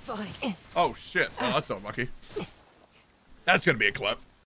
fine. Oh shit! Oh, that's unlucky. That's gonna be a clip.